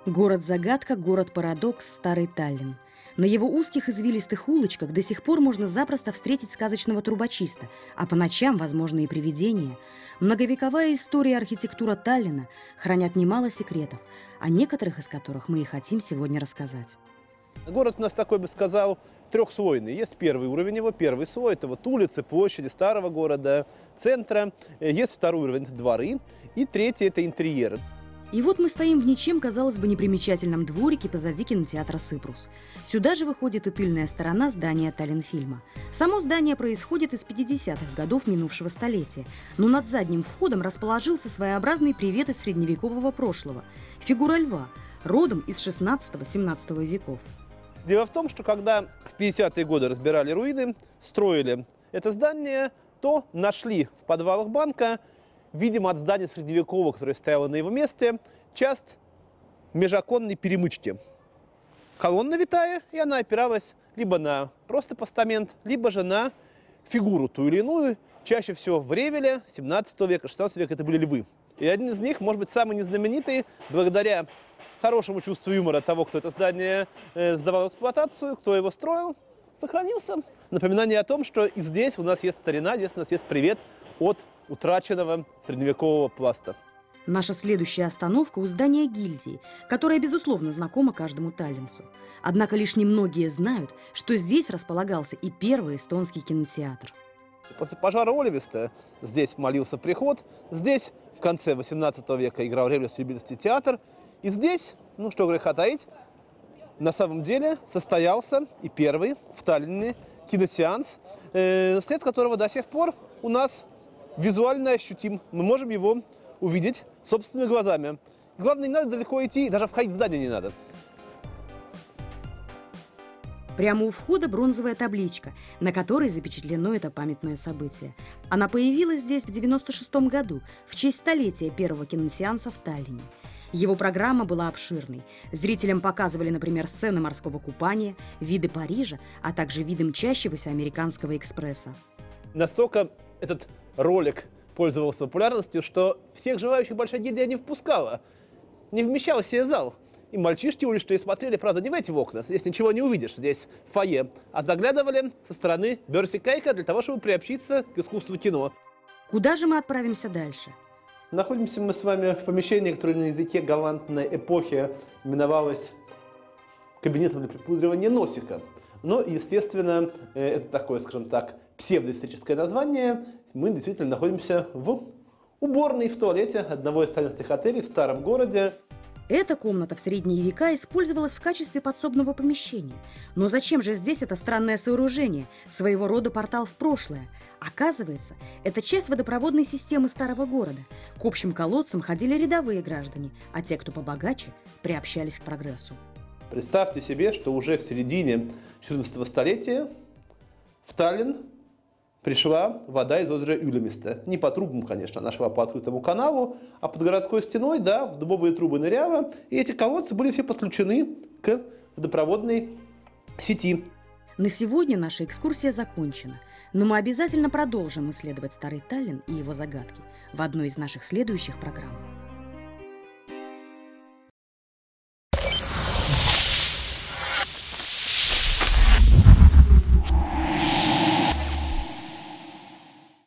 Город-загадка, город-парадокс, старый Таллин. На его узких извилистых улочках до сих пор можно запросто встретить сказочного трубочиста, а по ночам, возможно, и привидения. Многовековая история и архитектура Таллина хранят немало секретов, о некоторых из которых мы и хотим сегодня рассказать. Город у нас такой, бы сказал, трехслойный. Есть первый уровень его, первый слой – это вот улицы, площади старого города, центра. Есть второй уровень – это дворы. И третий – это интерьеры. И вот мы стоим в ничем, казалось бы, непримечательном дворике позади кинотеатра «Сыпрус». Сюда же выходит и тыльная сторона здания Таллинфильма. Само здание происходит из 50-х годов минувшего столетия, но над задним входом расположился своеобразный привет из средневекового прошлого – фигура льва, родом из 16-17 веков. Дело в том, что когда в 50-е годы разбирали руины, строили это здание, то нашли в подвалах банка, видимо, от здания средневекового, которое стояло на его месте, часть межоконной перемычки. Колонна витая, и она опиралась либо на просто постамент, либо же на фигуру ту или иную. Чаще всего в Ревеле 17 века, 16 века это были львы. И один из них, может быть, самый незнаменитый, благодаря хорошему чувству юмора того, кто это здание сдавал в эксплуатацию, кто его строил, сохранился. Напоминание о том, что и здесь у нас есть старина, здесь у нас есть привет от утраченного средневекового пласта. Наша следующая остановка у здания гильдии, которое, безусловно, знакомо каждому таллинцу. Однако лишь немногие знают, что здесь располагался и первый эстонский кинотеатр. После пожара Оливиста здесь молился приход, здесь в конце 18 века играл Ревельский любительский театр, и здесь, ну что греха таить, на самом деле состоялся и первый в Таллине киносеанс, след которого до сих пор у нас визуально ощутим. Мы можем его увидеть собственными глазами. Главное, не надо далеко идти, даже входить в здание не надо. Прямо у входа бронзовая табличка, на которой запечатлено это памятное событие. Она появилась здесь в 1996 году, в честь столетия первого киносеанса в Таллине. Его программа была обширной. Зрителям показывали, например, сцены морского купания, виды Парижа, а также виды мчащегося американского экспресса. Настолько этот ролик пользовался популярностью, что всех желающих большая гильдия не впускала. Не вмещал себе зал. И мальчишки уличные смотрели, правда, не в эти окна, здесь ничего не увидишь, здесь фойе, а заглядывали со стороны Бёрси-Кайка для того, чтобы приобщиться к искусству кино. Куда же мы отправимся дальше? Находимся мы с вами в помещении, которое на языке галантной эпохи именовалось кабинетом для припудривания носика. Но, естественно, это такое, скажем так, псевдоисторическое название. Мы действительно находимся в уборной, в туалете одного из таллинских отелей в старом городе. Эта комната в средние века использовалась в качестве подсобного помещения. Но зачем же здесь это странное сооружение, своего рода портал в прошлое? Оказывается, это часть водопроводной системы старого города. К общим колодцам ходили рядовые граждане, а те, кто побогаче, приобщались к прогрессу. Представьте себе, что уже в середине 14 столетия в Таллин пришла вода из озера Юлемиста. Не по трубам, конечно, она шла по открытому каналу, а под городской стеной, да, в дубовые трубы ныряла. И эти колодцы были все подключены к водопроводной сети. На сегодня наша экскурсия закончена, но мы обязательно продолжим исследовать старый Таллин и его загадки в одной из наших следующих программ.